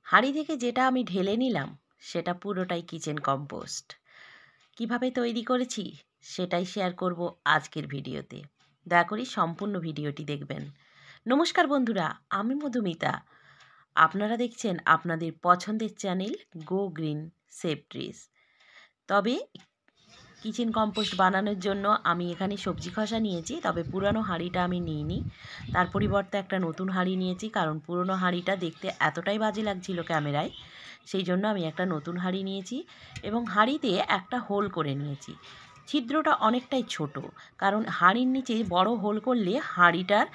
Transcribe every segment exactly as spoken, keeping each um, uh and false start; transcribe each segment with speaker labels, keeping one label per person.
Speaker 1: হাঁড়ি থেকে যেটা আমি ঢেলে নিলাম সেটা পুরোটাই কিচেন কম্পোস্ট। কিভাবে তৈরি করেছি সেটাই শেয়ার করব আজকের ভিডিওতে। দয়া করে সম্পূর্ণ ভিডিওটি দেখবেন। নমস্কার বন্ধুরা, আমি মধুমিতা। আপনারা দেখছেন আপনাদের পছন্দের channel go green save trees. তবে কিচেন কম্পোস্ট বানানোর জন্য আমি এখানে সবজি খসা নিয়েছি, তবে পুরানো হাঁড়িটা আমি নিইনি। তার পরিবর্তে একটা নতুন হাঁড়ি নিয়েছি, কারণ পুরনো হাঁড়িটা দেখতে এতটাই বাজে লাগছিল ক্যামেরায়, সেই জন্য আমি একটা নতুন হাঁড়ি নিয়েছি এবং হাঁড়িতে একটা হোল করে নিয়েছি। ছিদ্রটা অনেকটাই ছোট, কারণ হাঁড়ির নিচে বড় হোল করলে হাঁড়িটার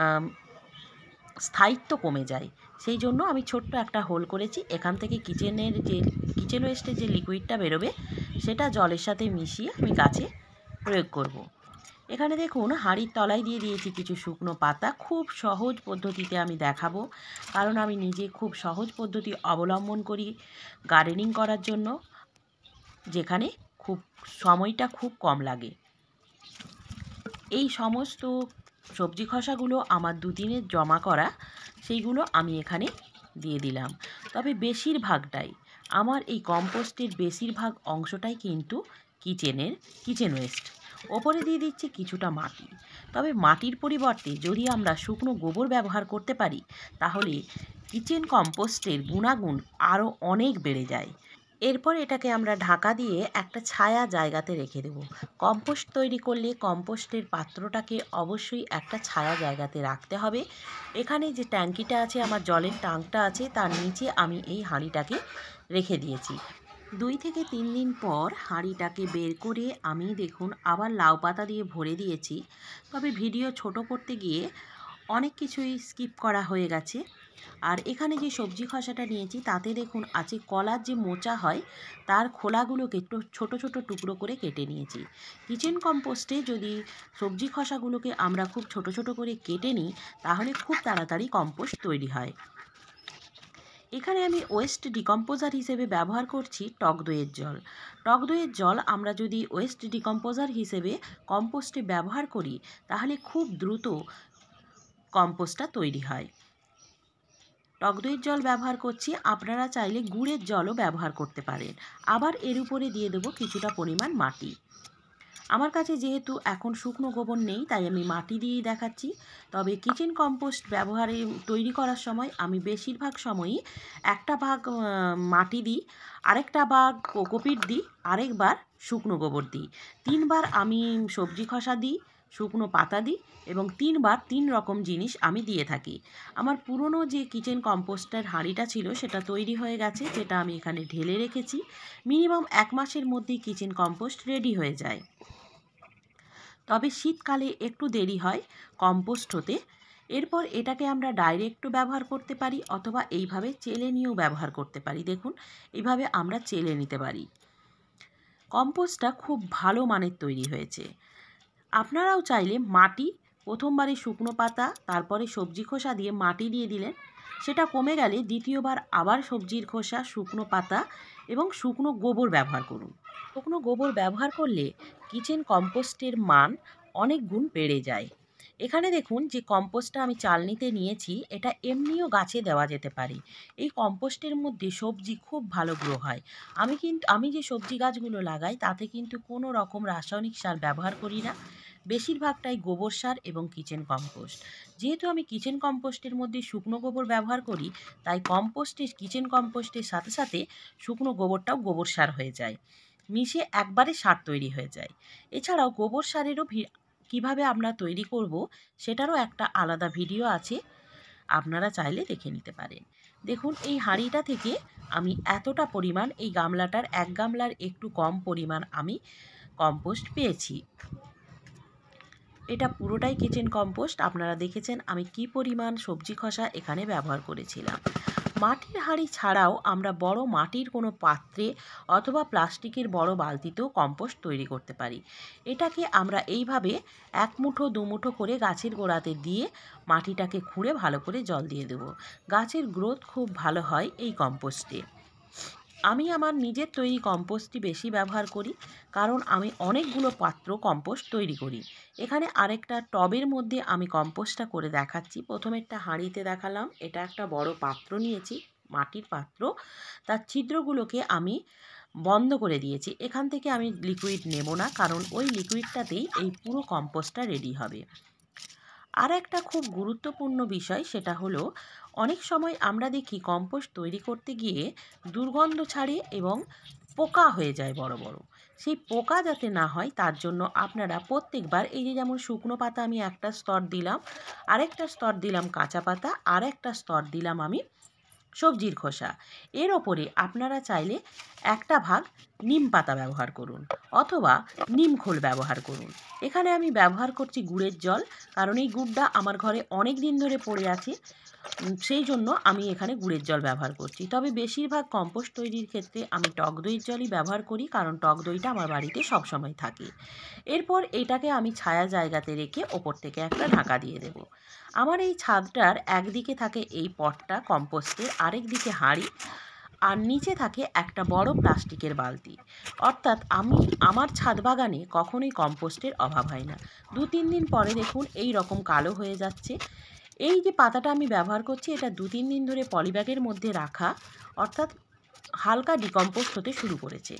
Speaker 1: স্থায়িত্ব কমে যায়। সেই জন্য আমি ছোট্ট একটা হোল করেছি। এখান থেকে কিচেনের যে কিচেন ওয়েস্টের যে লিকুইডটা বেরোবে সেটা জলের সাথে মিশিয়ে আমি গাছে প্রয়োগ করব। এখানে দেখুন হাঁড়ির তলায় দিয়ে দিয়েছি কিছু শুকনো পাতা। খুব সহজ পদ্ধতিতে আমি দেখাবো, কারণ আমি নিজে খুব সহজ পদ্ধতি অবলম্বন করি গার্ডেনিং করার জন্য, যেখানে খুব সময়টা খুব কম লাগে। এই সমস্ত সবজি খসাগুলো আমার দুদিনের জমা করা, সেইগুলো আমি এখানে দিয়ে দিলাম। তবে বেশিরভাগটাই আমার এই কম্পোস্টের বেশিরভাগ অংশটাই কিন্তু কিচেনের কিচেন ওয়েস্ট। ওপরে দিয়ে দিচ্ছি কিছুটা মাটি। তবে মাটির পরিবর্তে যদি আমরা শুকনো গোবর ব্যবহার করতে পারি, তাহলে কিচেন কম্পোস্টের গুণাগুণ আরও অনেক বেড়ে যায়। এরপর এটাকে আমরা ঢাকা দিয়ে একটা ছায়া জায়গাতে রেখে দেব। কম্পোস্ট তৈরি করলে কম্পোস্টের পাত্রটাকে অবশ্যই একটা ছায়া জায়গাতে রাখতে হবে। এখানে যে ট্যাঙ্কিটা আছে, আমার জলের ট্যাঙ্কটা আছে, তার নিচে আমি এই হাঁড়িটাকে রেখে দিয়েছি। দুই থেকে তিন দিন পর হাঁড়িটাকে বের করে আমি দেখুন আবার লাউ পাতা দিয়ে ভরে দিয়েছি। তবে ভিডিও ছোট করতে গিয়ে অনেক কিছুই স্কিপ করা হয়ে গেছে। আর এখানে যে সবজি খসাটা নিয়েছি তাতে দেখুন আছে কলার যে মোচা হয় তার খোলাগুলোকে একটু ছোটো ছোটো টুকরো করে কেটে নিয়েছি। কিচেন কম্পোস্টে যদি সবজি খসাগুলোকে আমরা খুব ছোট ছোট করে কেটে নিই, তাহলে খুব তাড়াতাড়ি কম্পোস্ট তৈরি হয়। এখানে আমি ওয়েস্ট ডিকম্পোজার হিসেবে ব্যবহার করছি টক দইয়ের জল। টক দইয়ের জল আমরা যদি ওয়েস্ট ডিকম্পোজার হিসেবে কম্পোস্টে ব্যবহার করি, তাহলে খুব দ্রুত কম্পোস্টটা তৈরি হয়। টক দইয়ের জল ব্যবহার করছি, আপনারা চাইলে গুড়ের জলও ব্যবহার করতে পারেন। আবার এর উপরে দিয়ে দেবো কিছুটা পরিমাণ মাটি। আমার কাছে যেহেতু এখন শুকনো গোবর নেই, তাই আমি মাটি দিয়েই দেখাচ্ছি। তবে কিচেন কম্পোস্ট ব্যবহারে তৈরি করার সময় আমি বেশিরভাগ সময়ই একটা ভাগ মাটি দিই, আরেকটা ভাগ কোকোপিট দিই, আরেকবার শুকনো গোবর দিই। তিনবার আমি সবজি খসা দিই, শুকনো পাতা দিই এবং তিনবার তিন রকম জিনিস আমি দিয়ে থাকি। আমার পুরনো যে কিচেন কম্পোস্টের হাঁড়িটা ছিল সেটা তৈরি হয়ে গেছে, যেটা আমি এখানে ঢেলে রেখেছি। মিনিমাম এক মাসের মধ্যেই কিচেন কম্পোস্ট রেডি হয়ে যায়। তবে শীতকালে একটু দেরি হয় কম্পোস্ট হতে। এরপর এটাকে আমরা ডাইরেক্টও ব্যবহার করতে পারি, অথবা এইভাবে চেলে নিয়েও ব্যবহার করতে পারি। দেখুন এইভাবে আমরা চেলে নিতে পারি। কম্পোস্টটা খুব ভালো মানের তৈরি হয়েছে। আপনারাও চাইলে মাটি, প্রথমবারে শুকনো পাতা, তারপরে সবজি খোসা দিয়ে মাটি দিয়ে দিলেন, সেটা কমে গেলে দ্বিতীয়বার আবার সবজির খোসা, শুকনো পাতা এবং শুকনো গোবর ব্যবহার করুন। শুকনো গোবর ব্যবহার করলে কিচেন কম্পোস্টের মান অনেক গুণ বেড়ে যায়। এখানে দেখুন যে কম্পোস্টটা আমি চালনিতে নিয়েছি, এটা এমনিও গাছে দেওয়া যেতে পারে। এই কম্পোস্টের মধ্যে সবজি খুব ভালো গ্রো হয়। আমি কিন্তু আমি যে সবজি গাছগুলো লাগাই তাতে কিন্তু কোনো রকম রাসায়নিক সার ব্যবহার করি না, বেশিরভাগটাই গোবর সার এবং কিচেন কম্পোস্ট। যেহেতু আমি কিচেন কম্পোস্টের মধ্যে শুকনো গোবর ব্যবহার করি, তাই কম্পোস্টের কিচেন কম্পোস্টের সাথে সাথে শুকনো গোবরটাও গোবর সার হয়ে যায়, মিশে একবারে সার তৈরি হয়ে যায়। এছাড়াও গোবর সারেরও কীভাবে আমরা তৈরি করব সেটারও একটা আলাদা ভিডিও আছে, আপনারা চাইলে দেখে নিতে পারেন। দেখুন এই হাঁড়িটা থেকে আমি এতটা পরিমাণ, এই গামলাটার এক গামলার একটু কম পরিমাণ আমি কম্পোস্ট পেয়েছি। এটা পুরোটাই কিচেন কম্পোস্ট। আপনারা দেখেছেন আমি কি পরিমাণ সবজি খসা এখানে ব্যবহার করেছিলাম। মাটির হাঁড়ি ছাড়াও আমরা বড় মাটির কোনো পাত্রে অথবা প্লাস্টিকের বড় বালতিতেও কম্পোস্ট তৈরি করতে পারি। এটাকে আমরা এইভাবে এক মুঠো দু মুঠো করে গাছের গোড়াতে দিয়ে মাটিটাকে খুঁড়ে ভালো করে জল দিয়ে দেব। গাছের গ্রোথ খুব ভালো হয় এই কম্পোস্টে। আমি আমার নিজের তৈরি কম্পোস্টই বেশি ব্যবহার করি, কারণ আমি অনেকগুলো পাত্র কম্পোস্ট তৈরি করি। এখানে আরেকটা টবের মধ্যে আমি কম্পোস্টটা করে দেখাচ্ছি। প্রথমে একটা হাঁড়িতে দেখালাম, এটা একটা বড় পাত্র নিয়েছি, মাটির পাত্র, তার ছিদ্রগুলোকে আমি বন্ধ করে দিয়েছি। এখান থেকে আমি লিকুইড নেব না, কারণ ওই লিকুইডটাতেই এই পুরো কম্পোস্টটা রেডি হবে। আর একটা খুব গুরুত্বপূর্ণ বিষয়, সেটা হলো অনেক সময় আমরা দেখি কম্পোস্ট তৈরি করতে গিয়ে দুর্গন্ধ ছাড়ে এবং পোকা হয়ে যায় বড় বড়। সেই পোকা যাতে না হয় তার জন্য আপনারা প্রত্যেকবার এই যে যেমন শুকনো পাতা আমি একটা স্তর দিলাম, আরেকটা স্তর দিলাম কাঁচা পাতা, আর একটা স্তর দিলাম আমি সবজির খোসা, এর ওপরে আপনারা চাইলে একটা ভাগ নিম পাতা ব্যবহার করুন অথবা নিম খোল ব্যবহার করুন। এখানে আমি ব্যবহার করছি গুড়ের জল, কারণ এই গুড়টা আমার ঘরে অনেক দিন ধরে পড়ে আছে, সেই জন্য আমি এখানে গুড়ের জল ব্যবহার করছি। তবে বেশিরভাগ কম্পোস্ট তৈরির ক্ষেত্রে আমি টক দইয়ের জলই ব্যবহার করি, কারণ টক দইটা আমার বাড়িতে সবসময় থাকে। এরপর এটাকে আমি ছায়া জায়গাতে রেখে ওপর থেকে একটা ঢাকা দিয়ে দেব। আমার এই ছাদটার একদিকে থাকে এই পটটা কম্পোস্টের, আরেক দিকে হাঁড়ি, আর নিচে থাকে একটা বড় প্লাস্টিকের বালতি। অর্থাৎ আমি আমার ছাদ বাগানে কখনোই কম্পোস্টের অভাব হয় না। দু তিন দিন পরে দেখুন এই রকম কালো হয়ে যাচ্ছে। এই যে পাতাটা আমি ব্যবহার করছি, এটা দু তিন দিন ধরে পলিব্যাগের মধ্যে রাখা, অর্থাৎ হালকা ডিকম্পোস্ট হতে শুরু করেছে।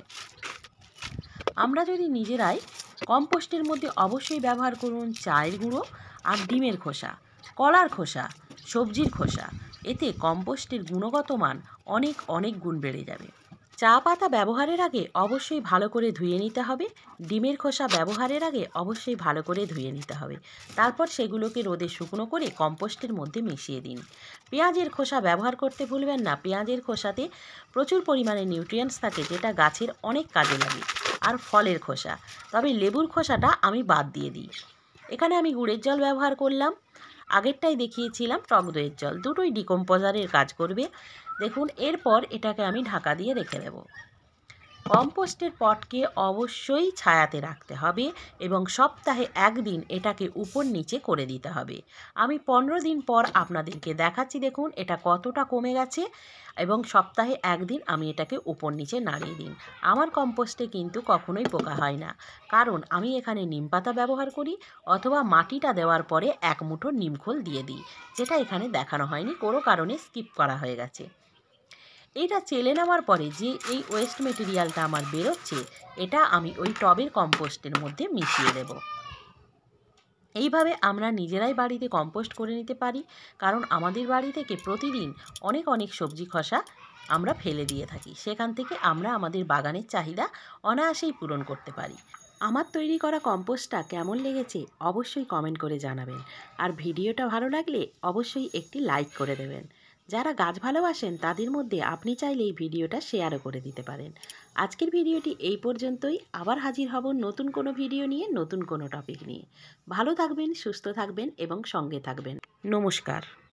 Speaker 1: আমরা যদি নিজেরাই কম্পোস্টের মধ্যে অবশ্যই ব্যবহার করুন চায়ের গুঁড়ো আর ডিমের খোসা, কলার খোসা, সবজির খোসা, এতে কম্পোস্টের গুণগত মান অনেক অনেক গুণ বেড়ে যাবে। চা পাতা ব্যবহারের আগে অবশ্যই ভালো করে ধুয়ে নিতে হবে। ডিমের খোসা ব্যবহারের আগে অবশ্যই ভালো করে ধুয়ে নিতে হবে। তারপর সেগুলোকে রোদে শুকনো করে কম্পোস্টের মধ্যে মিশিয়ে দিন। পেঁয়াজের খোসা ব্যবহার করতে ভুলবেন না। পেঁয়াজের খোসাতে প্রচুর পরিমাণে নিউট্রিয়েন্টস থাকে, যেটা গাছের অনেক কাজে লাগে। আর ফলের খোসা, তবে লেবুর খোসাটা আমি বাদ দিয়ে দিই। এখানে আমি গুড়ের জল ব্যবহার করলাম, আগেরটাই দেখিয়েছিলাম টক দইয়ের জল, দুটোই ডিকম্পোজারের কাজ করবে। দেখুন এরপর এটাকে আমি ঢাকা দিয়ে রেখে দেব। কম্পোস্টের পটকে অবশ্যই ছায়াতে রাখতে হবে এবং সপ্তাহে একদিন এটাকে উপর নিচে করে দিতে হবে। আমি পনেরো দিন পর আপনাদেরকে দেখাচ্ছি, দেখুন এটা কতটা কমে গেছে, এবং সপ্তাহে একদিন আমি এটাকে উপর নিচে নাড়িয়ে দিন। আমার কম্পোস্টে কিন্তু কখনোই পোকা হয় না, কারণ আমি এখানে নিম পাতা ব্যবহার করি অথবা মাটিটা দেওয়ার পরে এক মুঠো নিমখোল দিয়ে দিই, যেটা এখানে দেখানো হয়নি, কোনো কারণে স্কিপ করা হয়ে গেছে। এটা চেলে নেওয়ার পরে যে এই ওয়েস্ট মেটেরিয়ালটা আমার বেরোচ্ছে, এটা আমি ওই টবের কম্পোস্টের মধ্যে মিশিয়ে দেব। এইভাবে আমরা নিজেরাই বাড়িতে কম্পোস্ট করে নিতে পারি, কারণ আমাদের বাড়ি থেকে প্রতিদিন অনেক অনেক সবজি খোসা আমরা ফেলে দিয়ে থাকি, সেখান থেকে আমরা আমাদের বাগানের চাহিদা অনায়াসেই পূরণ করতে পারি। আমার তৈরি করা কম্পোস্টটা কেমন লেগেছে অবশ্যই কমেন্ট করে জানাবেন, আর ভিডিওটা ভালো লাগলে অবশ্যই একটি লাইক করে দেবেন। যারা গাছ ভালোবাসেন তাদের মধ্যে আপনি চাইলে এই ভিডিওটা শেয়ারও করে দিতে পারেন। আজকের ভিডিওটি এই পর্যন্তই। আবার হাজির হব নতুন কোনো ভিডিও নিয়ে, নতুন কোনো টপিক নিয়ে। ভালো থাকবেন, সুস্থ থাকবেন এবং সঙ্গে থাকবেন। নমস্কার।